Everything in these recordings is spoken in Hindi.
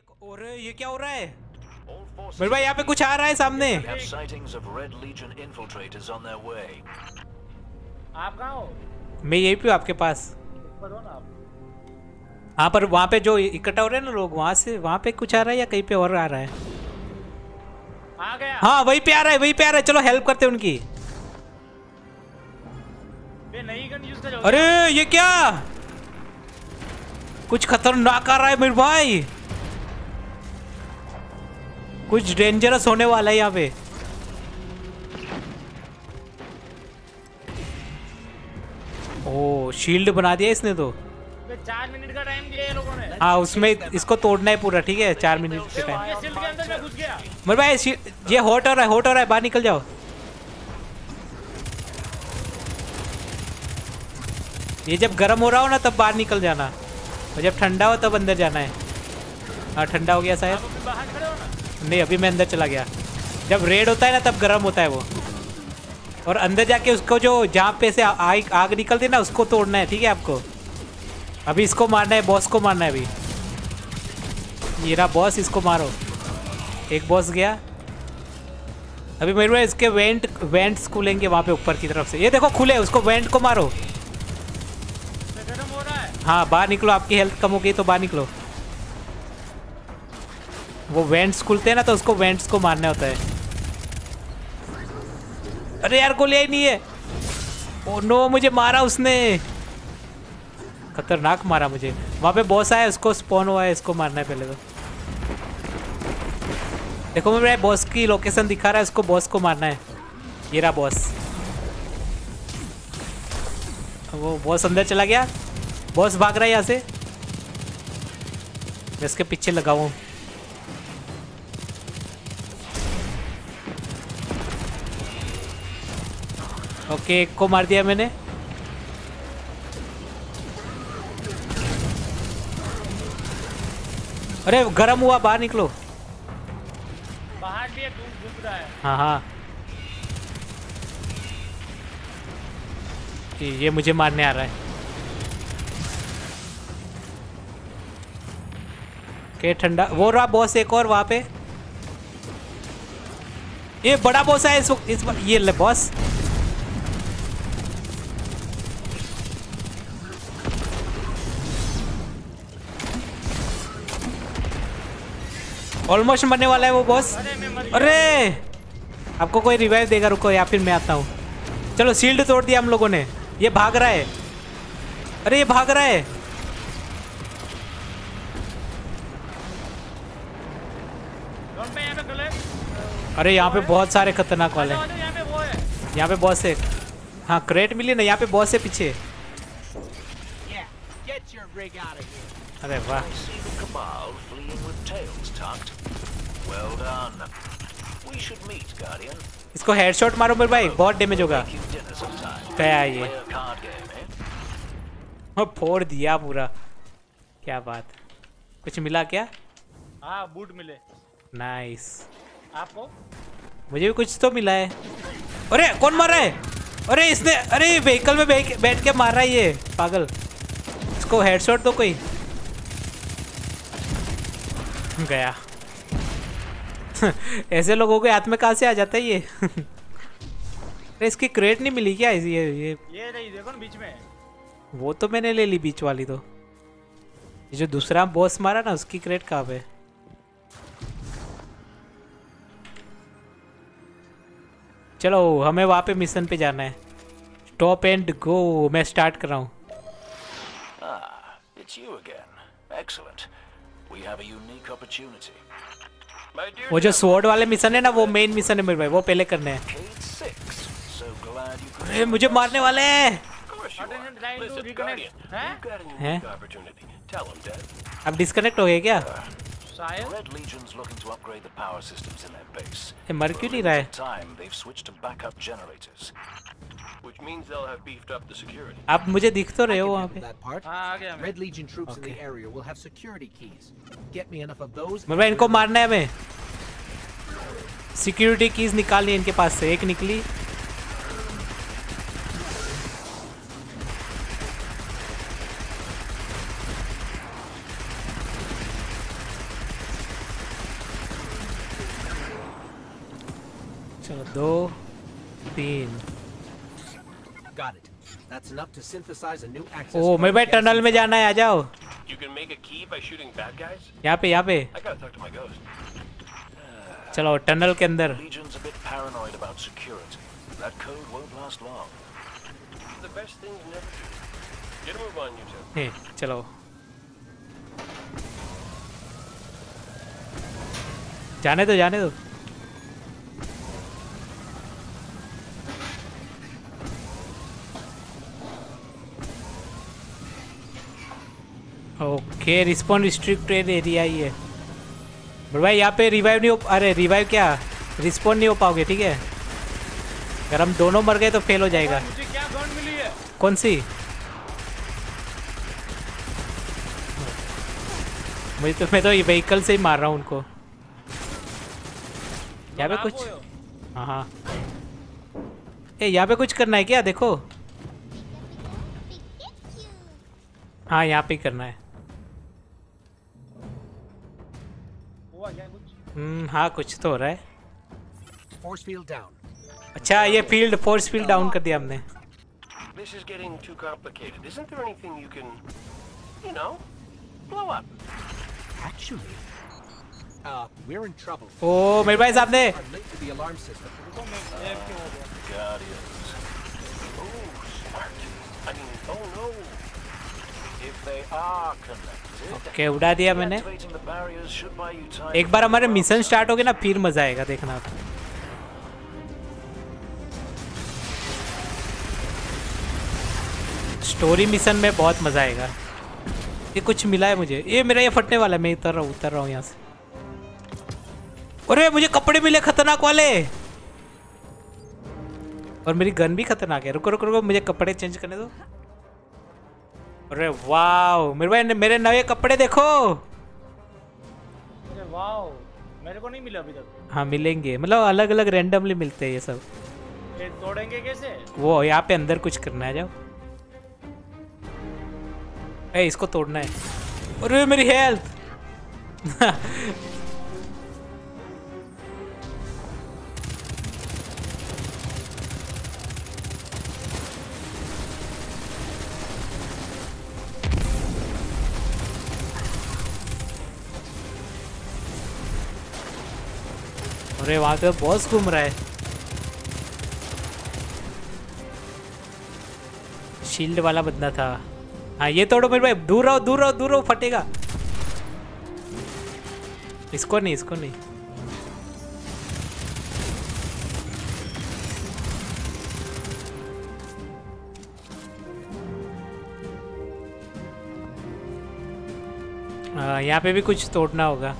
अरे ये क्या हो रहा है मेरे भाई? यहाँ पे कुछ आ रहा है सामने। आप कहाँ हो? मैं यहीं पे हूँ आपके पास। ऊपर हो ना आप? हाँ पर वहाँ पे जो इकट्ठा हो रहे हैं ना लोग, वहाँ से वहाँ पे कुछ आ रहा है या कहीं पे और आ रहा है? आ गया। हाँ वहीं पे आ रहा है, वहीं पे आ रहा है। चलो हेल्प करते हैं उनकी। नई गन यूज कर। अरे ये क्या, कुछ खतरनाक आ रहा है मेरे भाई। कुछ डेंजरस होने वाला है यहाँ पे। ओ शील्ड बना दिया इसने तो। 4 मिनट का टाइम दिया ये लोगों ने। हाँ उसमें इसको तोड़ना है पूरा, ठीक है 4 मिनट के टाइम। शील्ड के अंदर मैं घुस गया। मेरे भाई ये हॉट हो रहा है, हॉट हो रहा है, बाहर निकल जाओ। ये जब गर्म हो रहा हो ना तब बाहर निकल जाना, और जब ठंडा हो तब अंदर जाना है। हाँ ठंडा हो गया शायद। आप अभी बाहर खड़े हो ना? नहीं अभी मैं अंदर चला गया। जब रेड होता है ना तब गर्म होता है वो, और अंदर जाके उसको जो जहाँ पे से आग निकलती है ना उसको तोड़ना है, ठीक है आपको। अभी इसको मारना है, बॉस को मारना है अभी। ये रहा बॉस, इसको मारो। एक बॉस गया। अभी मेरे को इसके वेंट्स खुलेंगे वहाँ पे ऊपर की तरफ से। ये देखो खुले, उसको वेंट को मारो। गर्म हो रहा है। हाँ बाहर निकलो, आपकी हेल्थ कम हो गई तो बाहर निकलो। वो वेंट्स खुलते हैं ना तो उसको वेंट्स को मारना होता है। अरे यार गोलियां ही नहीं है। ओ नो मुझे मारा उसने, खतरनाक मारा मुझे। वहाँ पे बॉस आया, उसको स्पॉन हुआ है, इसको मारना है पहले तो। देखो मेरे बॉस की लोकेशन दिखा रहा है, उसको बॉस को मारना है। ये रहा बॉस। वो बॉस अंदर चला गया, बॉस भाग रहा है यहाँ से। मैं इसके पीछे लगा हूँ। ओके एक को मार दिया मैंने। अरे गरम हुआ, बाहर निकलो। बाहर भी एक घुस रहा है। हाँ हाँ ये मुझे मारने आ रहा है। के ठंडा वो रहा बॉस एक और वहाँ पे। ये बड़ा बॉस है इस ये ले बॉस। ऑलमोस्ट मरने वाला है वो बॉस। अरे आपको कोई रिवाइव देगा, रुको, या फिर मैं आता हूँ। चलो शील्ड तोड़ दिया हम लोगों ने। ये भाग रहा है, अरे ये भाग रहा है। अरे यहाँ पे बहुत सारे खतरनाक वाले हैं। यहाँ पे बॉस है। हाँ क्रेट मिली ना, यहाँ पे बॉस है पीछे। अरे वाह इसको हेडशॉट मारो मेरे भाई, बहुत डैमेज होगा। क्या है ये? फोड़ दिया पूरा। क्या बात, कुछ मिला क्या? हाँ बूट मिले। नाइस। आपको? मुझे भी कुछ तो मिला है। अरे कौन मार रहा है? अरे इसने, अरे व्हीकल में बैठ के मार रहा है ये पागल। इसको हेडशॉट दो कोई। गया। ऐसे लोगों के हाथ में कहाँ से आ जाता है ये? अरे इसकी क्रेट नहीं मिली क्या? ये रही देखो ना बीच में। वो तो मैंने ले ली बीच वाली तो। ये जो दूसरा बॉस मारा ना उसकी क्रेट कहाँ पे? चलो हमें वहाँ पे मिशन पे जाना है। Stop and go. मैं स्टार्ट कर रहा हूँ। वो जो स्वॉर्ड वाले मिशन है ना वो मेन मिशन है मेरे भाई, वो पहले करने हैं। अरे मुझे मारने वाले हैं। हैं? अब डिस्कनेक्ट हो गए क्या? ये मर क्यों नहीं रहा है? आप मुझे दिख तो रहे हो वहाँ पे। मेरे भाई इनको मारना है हमें। सिक्योरिटी कीज निकालनी है इनके पास से। एक निकली। चलो 2 3। Got it. That's enough to synthesize a new access. ओ मेरे भाई टनल में जाना है, आ जाओ। You can make a key by shooting bad guys? यहाँ पे I gotta talk to my ghost. चलो टनल के अंदर। Legion's a bit paranoid about security. That code won't last long. The best things never do. Get a move on, you two. हे चलो जाने दो जाने दो। ओके रिस्पॉन्ड रिस्ट्रिक्टेड एरिया ही है। बट भाई यहाँ पे रिवाइव नहीं हो, अरे रिवाइव क्या, रिस्पॉन्ड नहीं हो पाओगे, ठीक है। अगर हम दोनों मर गए तो फेल हो जाएगा। मुझे क्या गन मिली है? कौन सी? मैं तो ये व्हीकल से ही मार रहा हूँ उनको। यहाँ पे आप कुछ, हो यो? हाँ हाँ। ए यहाँ पे कुछ करना है क्या? देखो हाँ यहाँ पे ही करना है। हुआ क्या कुछ? हाँ कुछ तो हो रहा है। Force field down. अच्छा ये फील्ड, फोर्स फील्ड डाउन कर दिया हमने। This is getting too complicated. Isn't there anything you can, you know, blow up? Actually, we're in trouble. ओ मेरे भाई साहब ने, Are linked to the alarm system. रुको मैं AFK हो गया। Guardians. Oh, smart. I mean, oh no. If they are connected, okay उड़ा दिया मैंने। activating the barriers should buy you time. एक बार हमारे मिशन स्टार्ट हो गए ना फिर मजा आएगा, देखना आप। स्टोरी मिशन में बहुत मजा आएगा। ये कुछ मिला है मुझे, ये मेरा ये फटने वाला है। मैं उतर रहा हूँ यहाँ से। अरे मुझे कपड़े मिले खतरनाक वाले, और मेरी गन भी खतरनाक है। रुको रुको रुको, मुझे कपड़े चेंज करने दो। अरे वाह मेरे भाई, मेरे नए कपड़े देखो। अरे वाओ, मेरे को नहीं मिला अभी तक। हाँ मिलेंगे, मतलब अलग अलग रैंडमली मिलते हैं ये सब। ये तोड़ेंगे कैसे? वो यहाँ पे अंदर कुछ करना है, जाओ। ए इसको तोड़ना है। अरे मेरी हेल्थ अरे वहां पे बॉस घूम रहा है। शील्ड वाला बंदा था। हाँ ये तोड़ो मेरे भाई, दूर रहो दूर रहो दूर रहो, फटेगा। इसको नहीं, इसको नहीं। यहाँ पे भी कुछ तोड़ना होगा।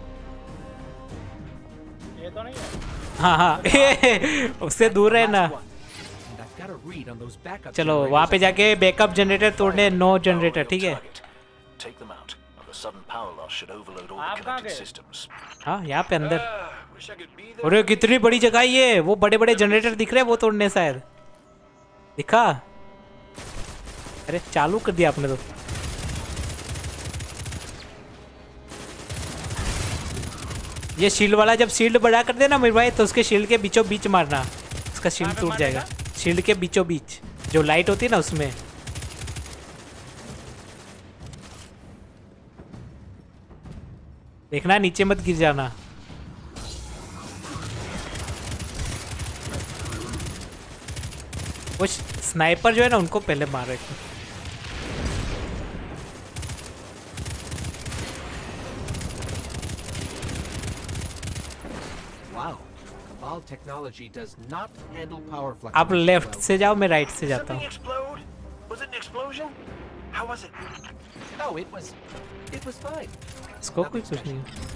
ये तो नहीं है। हाँ हाँ उससे दूर है ना। And I've got a read on those backup चलो generators. वहाँ पे जाके बैकअप जनरेटर तोड़ने, 9 जनरेटर, ठीक है। Target. Take them out. The sudden power loss should overload all आप the कहाँ connected गए? systems. हाँ यहाँ पे अंदर। Wish I could be there. अरे कितनी बड़ी जगह है ये, वो बड़े बड़े जनरेटर दिख रहे हैं, वो तोड़ने शायद। दिखा? अरे चालू कर दिया आपने तो। ये शील्ड वाला जब शील्ड बढ़ा कर देना मेरे भाई, तो उसके शील्ड के बीचों बीच मारना, उसका शील्ड टूट जाएगा। शील्ड के बीचों बीच जो लाइट होती है ना उसमें। देखना नीचे मत गिर जाना। वो स्नाइपर जो है ना उनको पहले मार रहे थे। Wow. Cabal technology does not handle power fluctuations. आप लेफ्ट well. से जाओ, मैं राइट से जाता Something हूँ। explode? Was it an explosion? How was it? No, it was fine. इसको कोई कुछ नहीं।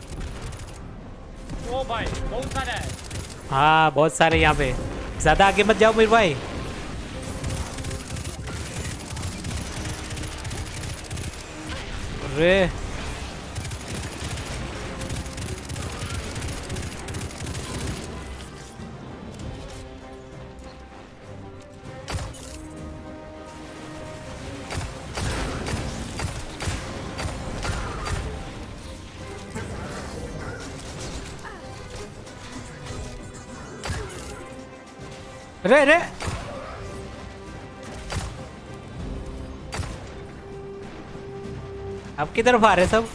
ओ भाई बहुत सारा है। हाँ बहुत सारे यहाँ पे, ज्यादा आगे मत जाओ मेरे भाई। अरे अरे अरे अब की तरफ आ रहे सब।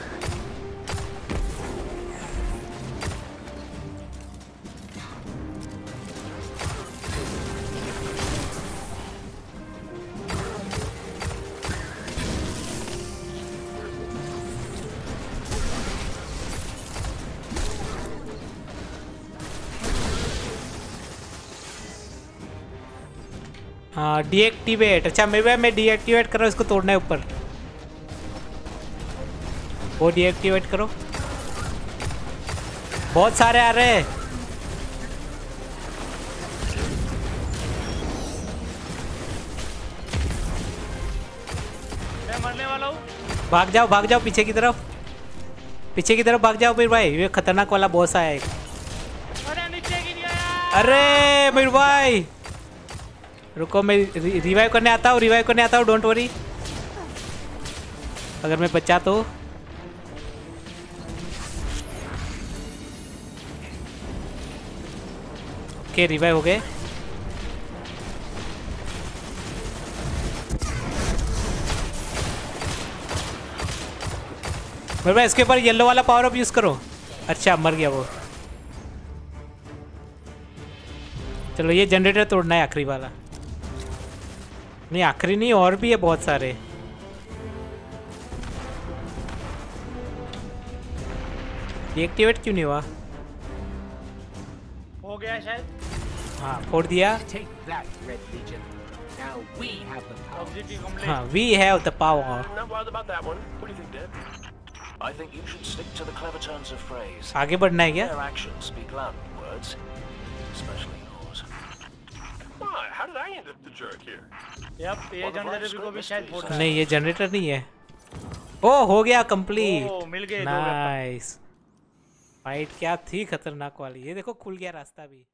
हाँ डीएक्टिवेट। अच्छा मैं डीएक्टिवेट कर रहा हूँ, इसको तोड़ना है ऊपर। वो डीएक्टिवेट करो। बहुत सारे आ रहे हैं। मैं मरने वाला हूँ। भाग जाओ पीछे की तरफ भाग जाओ मेरे भाई। ये खतरनाक वाला बॉस आया एक। अरे नीचे गिर गया। अरे मेरे भाई रुको, मैं रिवाइव करने आता हूँ। डोंट वरी, अगर मैं बचा तो। ओके रिवाइव हो गए। मेरे भाई इसके ऊपर येलो वाला पावर अप यूज करो। अच्छा मर गया वो। चलो ये जनरेटर तोड़ना है, आखिरी वाला। नहीं आखिरी नहीं, और भी है बहुत सारे। डीएक्टिवेट क्यों नहीं हुआ? हो गया शायद। हाँ फोड़ दिया। Take that, Red Legion. Now we have the power. Objective complete. हाँ we have the power. I'm not bothered about that one. What do you think, Deb? I think you should stick to the clever turns of phrase. आगे बढ़ना है क्या? Their actions speak louder than words, especially yours. Why? How did I end up the jerk here? Yup, ये जनरेटर को भी शायद फोड़ना है। नहीं ये जनरेटर नहीं है। ओ हो गया कंप्लीट। ओ, मिल गए दो weapon। नाइस। फाइट क्या थी खतरनाक वाली। ये देखो खुल गया रास्ता भी।